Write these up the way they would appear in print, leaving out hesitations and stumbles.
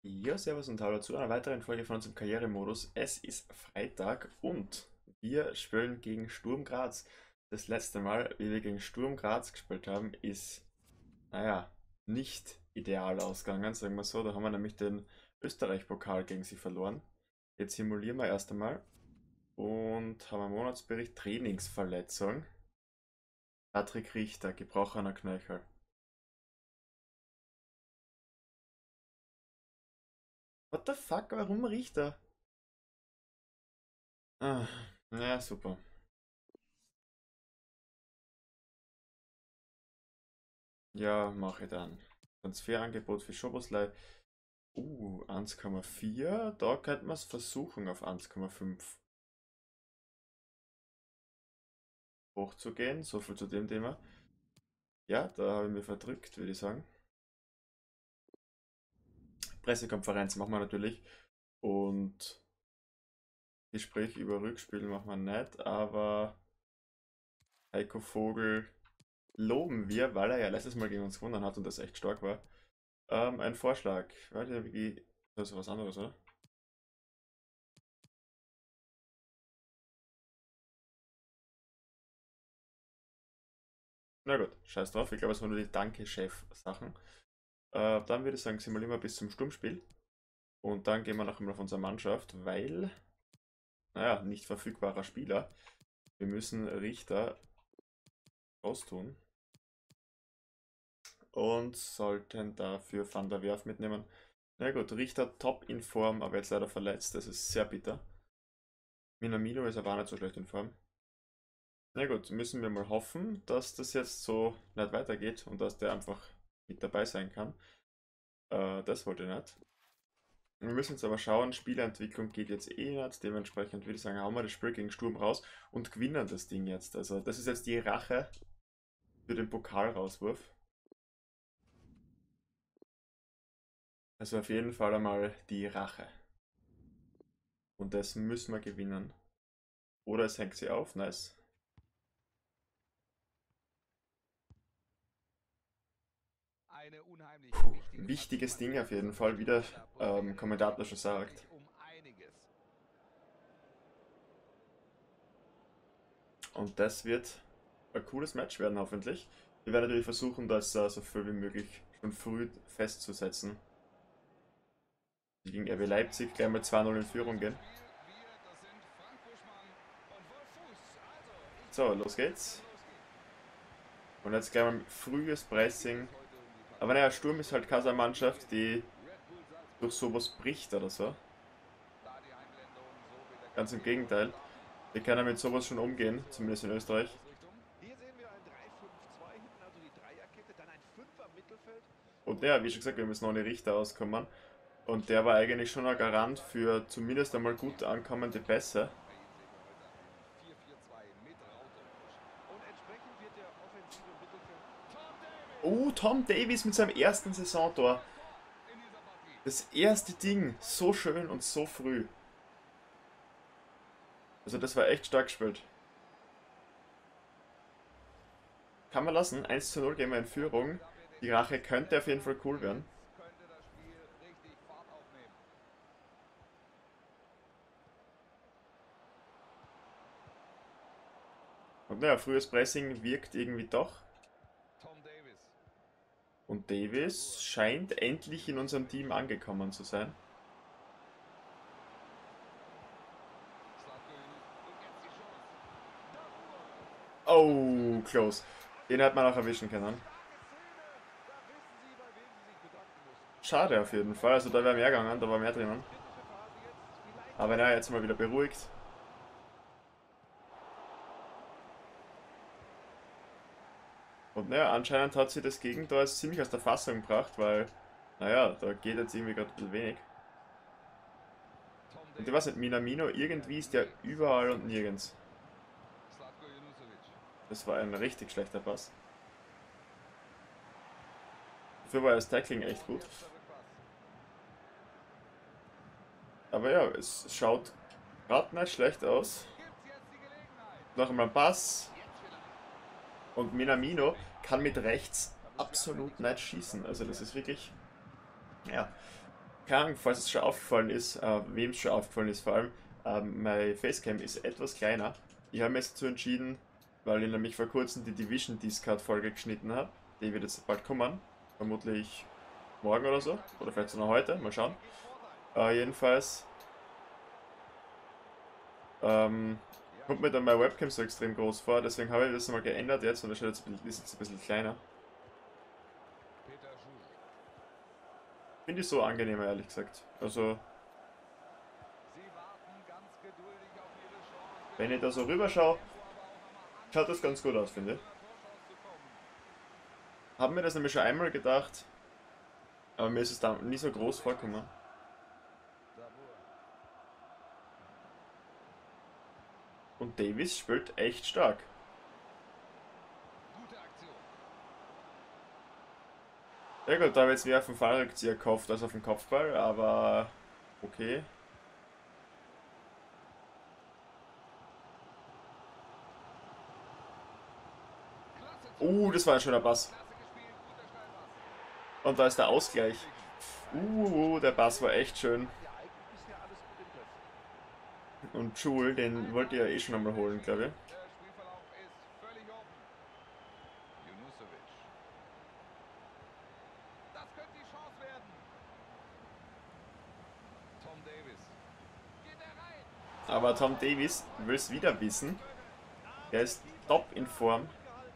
Ja, servus und hallo zu einer weiteren Folge von unserem Karrieremodus. Es ist Freitag und wir spielen gegen Sturm Graz. Das letzte Mal, wie wir gegen Sturm Graz gespielt haben, ist, naja, nicht ideal ausgegangen, sagen wir so. Da haben wir nämlich den Österreich-Pokal gegen sie verloren. Jetzt simulieren wir erst einmal und haben einen Monatsbericht Trainingsverletzung. Patrick Richter, gebrochener Knöchel. What the fuck, warum Richter? Ah, ja, super. Ja, mache ich dann. Transferangebot für Szoboszlai. 1,4. Da könnte man es versuchen, auf 1,5 hochzugehen. So viel zu dem Thema. Ja, da habe ich mir verdrückt, würde ich sagen. Pressekonferenz machen wir natürlich. Und Gespräch über Rückspiel machen wir nicht. Aber Heiko Vogel loben wir, weil er ja letztes Mal gegen uns gewonnen hat und das echt stark war. Ein Vorschlag. Warte, wie. Das ist was anderes, oder? Na gut, scheiß drauf. Ich glaube, es waren nur die Danke-Chef-Sachen. Dann würde ich sagen, simulieren wir bis zum Sturmspiel. Und dann gehen wir noch einmal auf unsere Mannschaft, weil, naja, nicht verfügbarer Spieler. Wir müssen Richter raustun und sollten dafür Van der Werf mitnehmen. Na gut, Richter top in Form, aber jetzt leider verletzt. Das ist sehr bitter. Minamino ist aber auch nicht so schlecht in Form. Na gut, müssen wir mal hoffen, dass das jetzt so nicht weitergeht und dass der einfach mit dabei sein kann. Das wollte ich nicht. Wir müssen jetzt aber schauen, Spielentwicklung geht jetzt eh nicht, dementsprechend würde ich sagen, hauen wir das Spiel gegen Sturm raus und gewinnen das Ding jetzt. Also das ist jetzt die Rache für den Pokalrauswurf. Also auf jeden Fall einmal die Rache. Und das müssen wir gewinnen. Oder es hängt sie auf, nice. Eine unheimlich Puh, wichtige Partie, wichtiges meine Ding auf Damen und jeden Herren. Fall, wie der Der Pokal dreht Kommentator schon sich sagt. wirklich um einiges. Und das wird ein cooles Match werden, hoffentlich. Wir werden natürlich versuchen, das so viel wie möglich schon früh festzusetzen. Gegen RB Leipzig gleich mal 2:0 in Führung gehen. Das sind Frank Buschmann und Wolf Fuß. Also, ich So, sag los mal, geht's. los geht's. Und jetzt gleich mal frühes Wie geht Pressing. es heute um die Aber Partie? naja, Sturm ist halt keine Mannschaft, die Die Red Bull durch Salzburg. sowas bricht oder so. Da die Einblendung, so will der Ganz im Gastgeber Gegenteil. starten. Wir können mit sowas schon umgehen, Formation zumindest in in der Österreich. Stoßrichtung. Hier sehen wir ein 3-5-2 hinten, also die Dreierkette, dann ein Fünfer Mittelfeld Und und ja, wie dann schon gesagt, wir hinten müssen ohne Richter auskommen. die Und der war eigentlich schon ein Garant für zumindest einmal gut ankommende Pässe. Bei ihm sehen wir heute ein 4-4-2 mit Raute. Und entsprechend wird der offensive Mittelfeld Tom Davis. Oh, Tom Davies mit seinem ersten Saisontor. In dieser Partie. Das erste Ding. So schön und so früh. Also das war echt stark gespielt. Kann man lassen. 1:0 gehen wir in Führung. Damit in Die der Rache sechsten könnte auf jeden Fall Hälfte. cool werden. Jetzt könnte das Spiel richtig Fahrt aufnehmen. Und naja, frühes Pressing wirkt irgendwie doch. Tom Davis. Und Davis scheint endlich in unserem Team angekommen zu sein. Slatko und jetzt die Chance. Darur. Oh, close. Den hätte man auch erwischen können. Starke Szene. Da wissen Sie, bei wem Sie sich bedanken müssen. Schade auf jeden Fall. Also da wäre mehr gegangen, da war mehr drinnen. Kritische Phase jetzt. Vielleicht Aber naja, jetzt mal wieder beruhigt. Und naja, anscheinend hat sie das Gegentor jetzt ziemlich aus der Fassung gebracht, weil, naja, da geht jetzt irgendwie gerade ein bisschen wenig. Tom Und ich weiß Davis. nicht, Minamino, Der irgendwie ist der links überall und außen. nirgends. Slatko Junusovic. Das war ein richtig schlechter Pass. Dafür war das Tackling echt Und gut. jetzt der Rückpass. Aber ja, es schaut gerade nicht schlecht aus. Gibt's jetzt die Gelegenheit? Noch einmal ein Pass. Jetzt vielleicht. Und Zu Minamino wenig. kann mit rechts Da müssen wir einfach absolut nichts nicht machen. Da schießen. müssen Also wir das ist wirklich, ja, keine Ahnung, falls es schon aufgefallen ist, wem es schon aufgefallen ist vor allem, meine Facecam ist etwas kleiner. Ich habe mich jetzt dazu entschieden, weil ich nämlich vor kurzem die Division Discard Folge geschnitten habe. Die wird jetzt bald kommen. Vermutlich morgen oder so. Oder vielleicht sogar heute. Mal schauen. Jedenfalls kommt mir dann meine Webcam so extrem groß vor. Deswegen habe ich das mal geändert jetzt und das ist jetzt ein bisschen kleiner. Peter Schul. Finde ich so angenehmer, ehrlich gesagt. Also, Sie warten ganz geduldig auf ihre Chance. wenn ich da so rüberschaue, schaut das ganz gut aus, finde ich. Haben mir das nämlich schon einmal gedacht, aber mir ist es da nie so groß vorgekommen. Und Davis spielt echt stark. Gute Aktion. Ja gut, da habe ich jetzt mehr auf den Fallrückzieher gehofft als auf den Kopfball, aber okay. Das war ein schöner Pass. Klasse gespielt, guter Steilpass. Und da ist der Ausgleich. Der Pass war echt schön. Ja, eigentlich ist ja alles gut im Griff. Und Jule, den wollte ich ja eh schon einmal holen, glaube ich. Der Spielverlauf ist völlig offen. Junusovic. Das könnte die Chance werden. Tom Davis. Geht er rein? Aber Tom Davis will es wieder wissen. Er ist top in Form.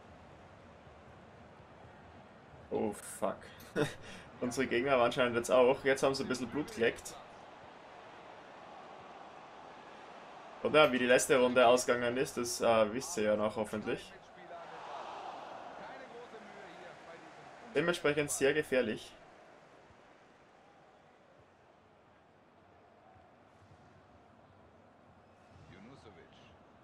Oh fuck. Unsere Gegner waren anscheinend jetzt auch. Jetzt haben sie ein bisschen Blut geleckt. Oder wie die letzte Runde ausgegangen ist, das wisst ihr ja noch hoffentlich. Mitspieler an den Ball. Keine große Mühe hier bei diesem. Dementsprechend sehr gefährlich. Junusovic.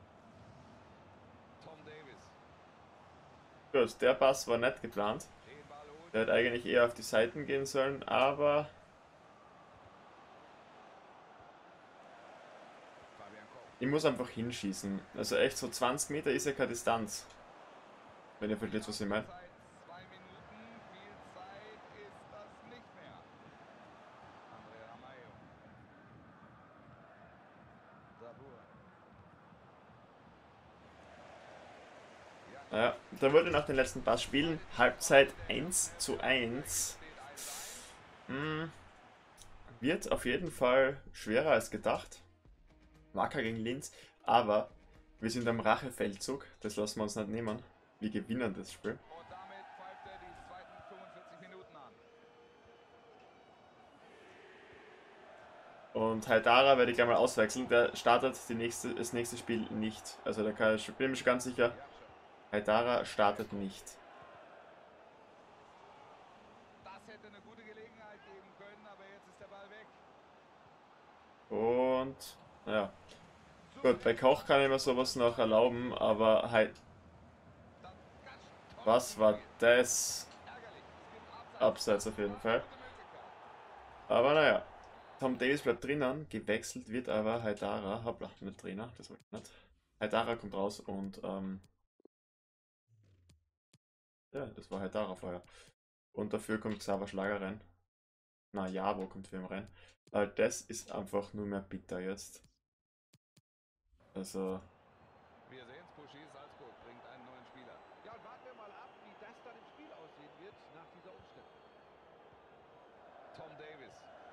Tom Davis. Gut, der Pass war nicht geplant. Den Ball holt. Der hätte eigentlich eher auf die Seiten gehen sollen, aber Fabian Koch. ich muss einfach hinschießen. Also echt, so 20 Meter ist ja keine Distanz. Wenn ihr versteht, was ich meine. Zeit 2 Minuten. Viel Zeit ist das nicht mehr. Andrea Mayo. Sabur. Naja, da wurde nach den letzten paar Spielen Halbzeit 1:1. Wird auf jeden Fall schwerer als gedacht. Wacker gegen Linz. Aber wir sind am Rachefeldzug. Das lassen wir uns nicht nehmen. Wir gewinnen das Spiel. Und damit pfeift er die zweiten 45 Minuten an. Und Haidara werde ich gleich mal auswechseln. Der startet das nächste Spiel nicht. Also da bin ich mir schon ganz sicher. Haidara startet nicht. Das hätte eine gute Gelegenheit geben können, aber jetzt ist der Ball weg. Und naja. Gut, bei Koch kann ich mir sowas noch erlauben, aber halt. Was war das? Ärgerlich. Es gibt Abseits auf jeden Fall. Aber naja. Tom Davis bleibt drinnen, gewechselt wird aber Haidara. Hoppla, nicht Trainer, das wollte ich nicht. Haidara kommt raus und ja, das war Haidara vorher. Und dafür kommt Xaver Schlager rein. Na, Jabo kommt für ihn rein. Das ist einfach nur mehr bitter jetzt. Also, Wir sehen es, Boucher Salzburg bringt einen neuen Spieler. Ja, und warten wir mal ab, wie das dann im Spiel aussehen wird nach dieser Umstellung. Tom Davis.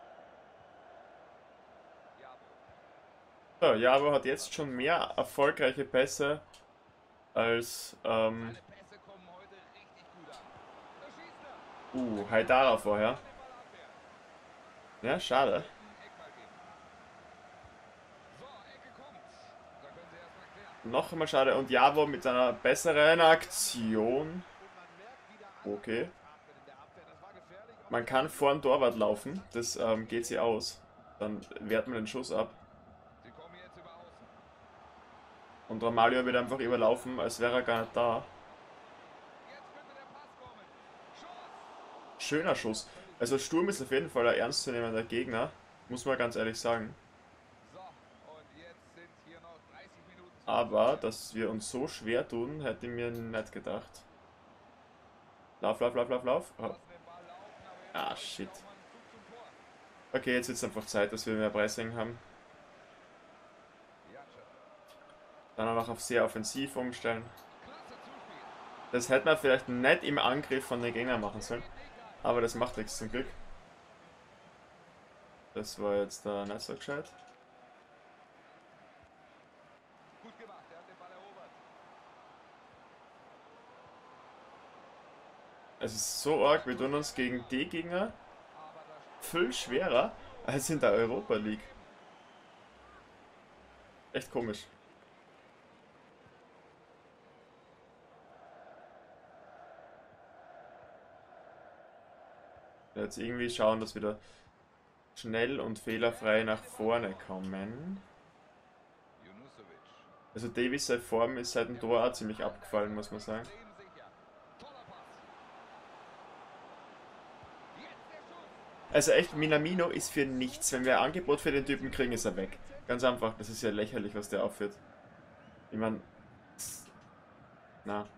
Jabo. so, Jabo hat jetzt schon mehr erfolgreiche Pässe als, Seine Pässe kommen heute richtig gut an. Da schießt er. Haidara vorher. Den Ball abwehren. Ja, schade. Eckball geben. So, Ecke kommt. Da können sie erstmal klären. Noch einmal schade. Und Jabo mit einer besseren Aktion. Und man merkt wieder an. Okay. In der Abwehr, das war gefährlich. Man kann vor dem Torwart laufen. Das geht sie aus. Dann wehrt man den Schuss ab. Sie kommen jetzt über außen. Und Ramalho wird einfach überlaufen, als wäre er gar nicht da. Jetzt könnte der Pass kommen. Schuss. Schöner Schuss. Also Sturm ist auf jeden Fall ein ernstzunehmender Gegner. Muss man ganz ehrlich sagen. So, und jetzt sind hier noch 30 Minuten. Aber, dass wir uns so schwer tun, hätte ich mir nicht gedacht. Lauf, lauf, lauf, lauf, lauf. Oh. Lassen den Ball laufen, aber jetzt Ah, kommt shit. auch mal ein Zug zum Tor. Okay, jetzt wird es einfach Zeit, dass wir mehr Pressing haben. Jatscher. Dann auch noch auf sehr offensiv umstellen. Klasse Zuspiel. Das hätte man vielleicht nicht im Angriff von den Gegnern machen sollen. Aber das macht nichts zum Glück. Das war jetzt nicht so gescheit. Gut gemacht, er hat den Ball erobert. Es ist so arg, wir tun uns gegen die Gegner Aber das viel schwerer als in der Europa League. Echt komisch. Jetzt irgendwie schauen, dass wir da schnell und fehlerfrei nach vorne kommen. Junusovic. Also Davies seine Form ist seit dem Tor auch ziemlich abgefallen, muss man sagen. Extrem sicher. Toller Pass. Jetzt der Schuss. Also echt, Minamino ist für nichts. Wenn wir ein Angebot für den Typen kriegen, ist er weg. Ganz einfach, das ist ja lächerlich, was der aufführt. Ich meine, na,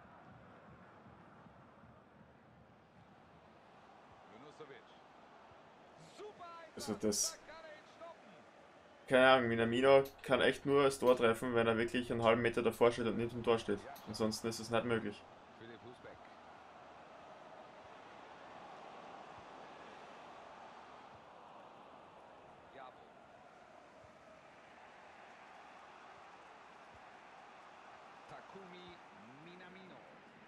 Junusovic. Super also Einsatz. das, Da kann er ihn stoppen. keine Ahnung, Minamino kann echt nur das Tor treffen, wenn er wirklich einen halben Meter davor steht und nicht im Tor steht. Ansonsten ist es nicht möglich. Philipp Husbeck. Jabo. Takumi Minamino.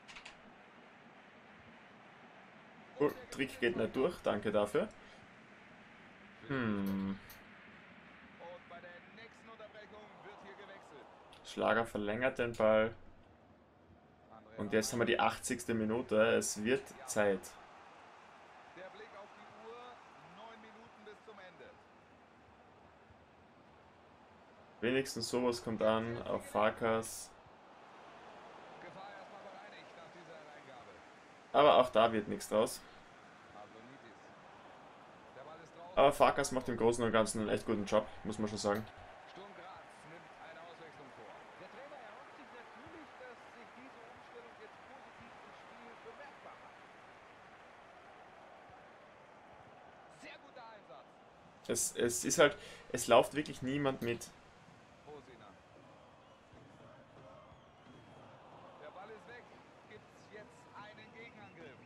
Cool, Trick geht nicht durch, danke dafür. Und bei der nächsten Unterbrechung wird hier gewechselt. Schlager verlängert den Ball. André Und jetzt haben wir die 80. Minute, es wird Zeit. Der Blick auf die Uhr. 9 Minuten bis zum Ende. Wenigstens sowas kommt an auf Farkas. Gefahr erstmal bereinigt nach dieser Hereingabe. Aber auch da wird nichts draus. Avlonitis. Der Ball ist draußen. Aber Farkas macht im Großen und Ganzen einen echt guten Job, muss man schon sagen. Sturm Graz nimmt eine Auswechslung vor. Der Trainer erhofft sich natürlich, dass sich diese Umstellung jetzt positiv im Spiel bemerkbar macht. Sehr guter Einsatz. Es ist halt, es läuft wirklich niemand mit. Hosina. Der Ball ist weg. Gibt's jetzt einen Gegenangriff.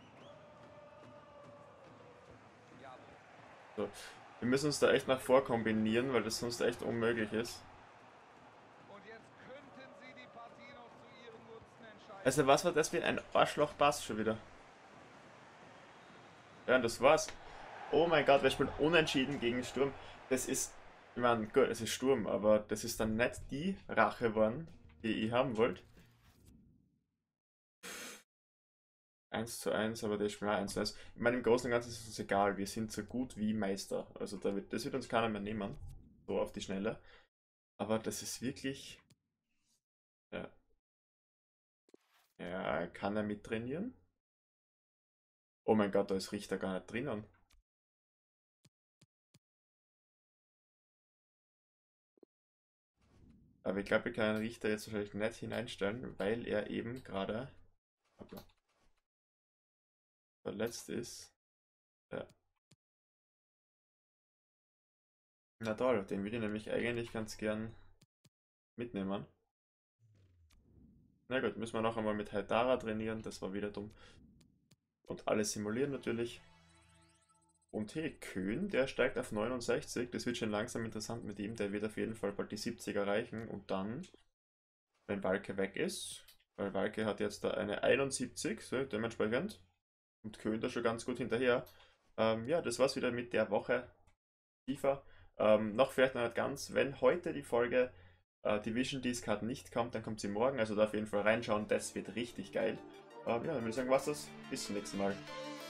Jabo. So. Wir müssen uns da echt nach vor kombinieren, weil das sonst echt unmöglich ist. Und jetzt könnten sie die Partie noch zu ihrem Gunsten entscheiden. Also was war das für ein Arschloch-Pass schon wieder? Ja, und das war's. Oh mein Gott, wir spielen unentschieden gegen Sturm. Das ist, ich meine, gut, es ist Sturm, aber das ist dann nicht die Rache geworden, die ich haben wollte. 1:1, aber das spielen wir 1:1. Ich meine, im Großen und Ganzen ist es uns egal, wir sind so gut wie Meister. Also das wird uns keiner mehr nehmen, so auf die Schnelle. Aber das ist wirklich... Ja, ja, kann er mittrainieren? Oh mein Gott, da ist Richter gar nicht drinnen. Aber ich glaube, ich kann den Richter jetzt wahrscheinlich nicht hineinstellen, weil er eben gerade verletzt ist. Ja. Na toll, den würde ich nämlich eigentlich ganz gern mitnehmen. Na gut, müssen wir noch einmal mit Haidara trainieren, das war wieder dumm. Und alles simulieren natürlich. Und hey, Köhn, der steigt auf 69, das wird schon langsam interessant mit ihm, der wird auf jeden Fall bald die 70 erreichen und dann, wenn Walke weg ist, weil Walke hat jetzt da eine 71, so dementsprechend, und Köhn da schon ganz gut hinterher. Ja, das war's wieder mit der Woche FIFA. Noch vielleicht noch nicht ganz, wenn heute die Folge Division Disc Card nicht kommt, dann kommt sie morgen, also da auf jeden Fall reinschauen, das wird richtig geil. Ja, dann würde ich sagen, was das, bis zum nächsten Mal.